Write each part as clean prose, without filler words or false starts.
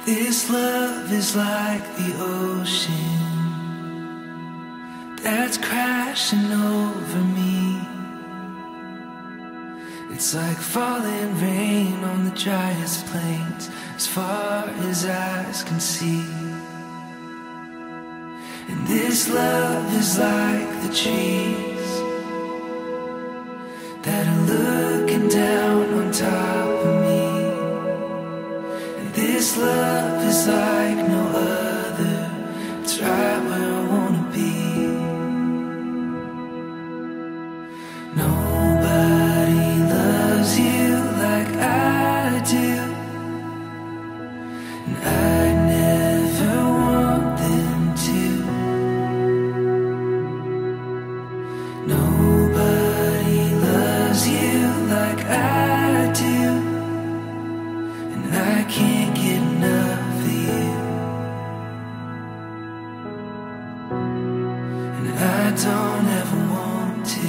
This love is like the ocean that's crashing over me. It's like falling rain on the driest plains, as far as eyes can see. And this love is like the trees that are looking down on top of me. And this love is like no other. It's right where I wanna be. Nobody loves you like I do, and I never want them to. Nobody loves you like I do, and I can't get enough of you. And I don't ever want to.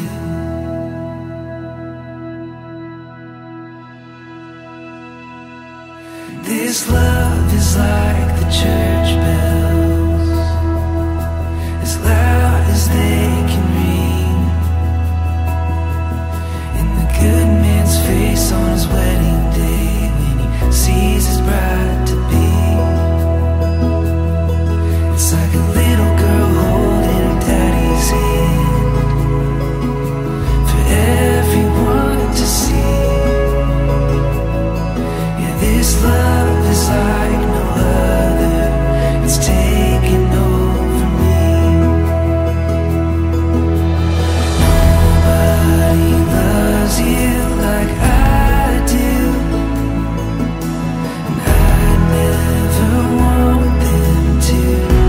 This love is like the church bells, as loud as they can ring, in the good man's face on his wedding day, when he sees his bride to be. It's like a little girl holding her daddy's hand, for everyone to see. Yeah, this love is like no other. It's taking over me. Nobody loves you like I do, and I never want them to.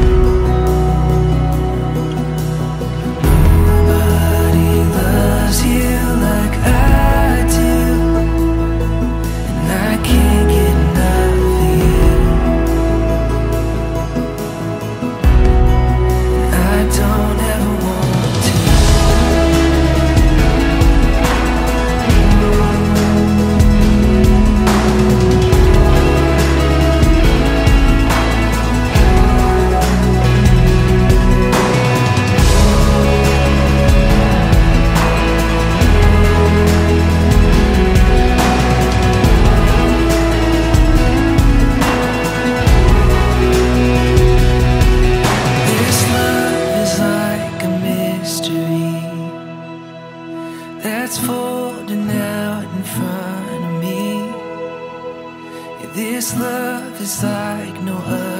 Nobody loves you like I do, and I can't get enough of you. And I don't ever want to. This love is like a mystery that's folding out in front of me. Yeah, this love is like no other.